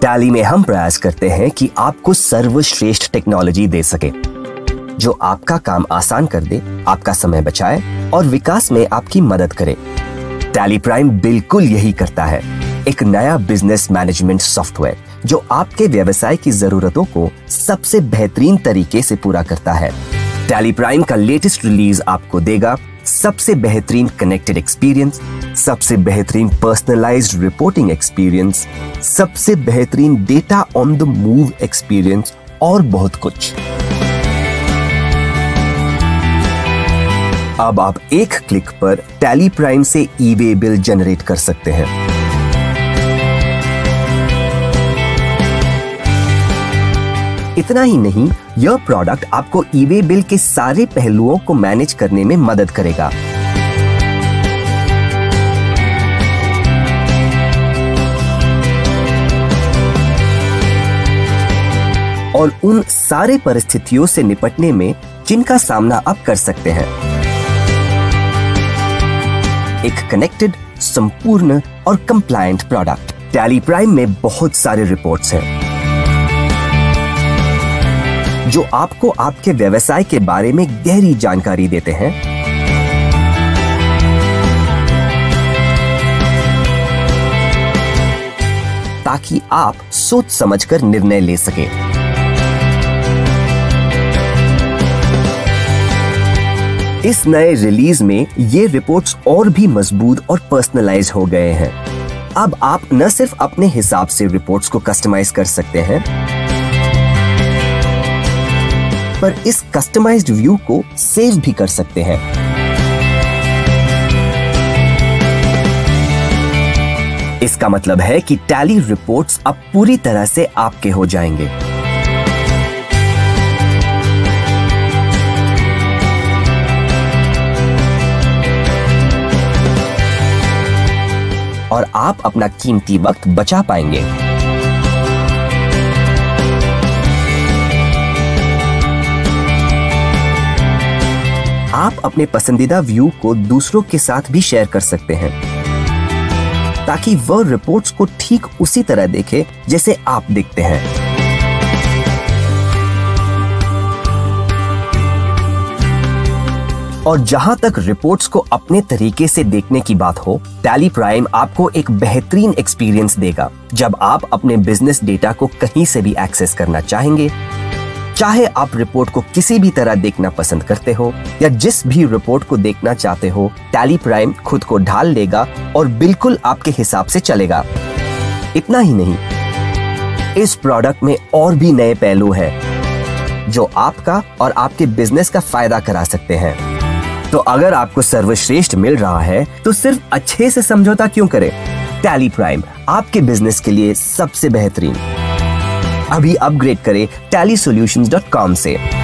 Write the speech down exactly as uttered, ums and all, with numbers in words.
Tally में हम प्रयास करते हैं कि आपको सर्वश्रेष्ठ टेक्नोलॉजी दे सके जो आपका काम आसान कर दे, आपका समय बचाए और विकास में आपकी मदद करे। टैली प्राइम बिल्कुल यही करता है, एक नया बिजनेस मैनेजमेंट सॉफ्टवेयर जो आपके व्यवसाय की जरूरतों को सबसे बेहतरीन तरीके से पूरा करता है। टैली प्राइम का लेटेस्ट रिलीज आपको देगा सबसे बेहतरीन कनेक्टेड एक्सपीरियंस, सबसे बेहतरीन पर्सनलाइज्ड रिपोर्टिंग एक्सपीरियंस, सबसे बेहतरीन data on the move experience और बहुत कुछ। अब आप एक क्लिक पर टैली प्राइम से ई वे बिल जनरेट कर सकते हैं। इतना ही नहीं, यह प्रोडक्ट आपको ई वे बिल के सारे पहलुओं को मैनेज करने में मदद करेगा। और उन सारे परिस्थितियों से निपटने में जिनका सामना आप कर सकते हैं। एक कनेक्टेड, संपूर्ण और कंप्लायंट प्रोडक्ट। टैली प्राइम में बहुत सारे रिपोर्ट्स हैं जो आपको आपके व्यवसाय के बारे में गहरी जानकारी देते हैं ताकि आप सोच समझकर निर्णय ले सकें। इस नए रिलीज में ये रिपोर्ट्स और भी मजबूत और पर्सनलाइज हो गए हैं। अब आप न सिर्फ अपने हिसाब से रिपोर्ट्स को कस्टमाइज कर सकते हैं, पर इस कस्टमाइज्ड व्यू को सेव भी कर सकते हैं। इसका मतलब है कि टैली रिपोर्ट्स अब पूरी तरह से आपके हो जाएंगे। और आप अपना कीमती वक्त बचा पाएंगे। आप अपने पसंदीदा व्यू को दूसरों के साथ भी शेयर कर सकते हैं ताकि वह रिपोर्ट्स को ठीक उसी तरह देखे जैसे आप देखते हैं। और जहां तक रिपोर्ट्स को अपने तरीके से देखने की बात हो, टैली प्राइम आपको एक बेहतरीन एक्सपीरियंस देगा जब आप अपने बिजनेस डेटा को कहीं से भी एक्सेस करना चाहेंगे। चाहे आप रिपोर्ट को किसी भी तरह देखना पसंद करते हो या जिस भी रिपोर्ट को देखना चाहते हो, टैली प्राइम खुद को ढाल लेगा और बिल्कुल आपके हिसाब से चलेगा। इतना ही नहीं, इस प्रोडक्ट में और भी नए पहलू हैं जो आपका और आपके बिजनेस का फायदा करा सकते हैं। तो अगर आपको सर्वश्रेष्ठ मिल रहा है तो सिर्फ अच्छे से समझौता क्यों करें? टैली प्राइम आपके बिजनेस के लिए सबसे बेहतरीन। अभी अपग्रेड करें टैली सॉल्यूशंस डॉट कॉम से।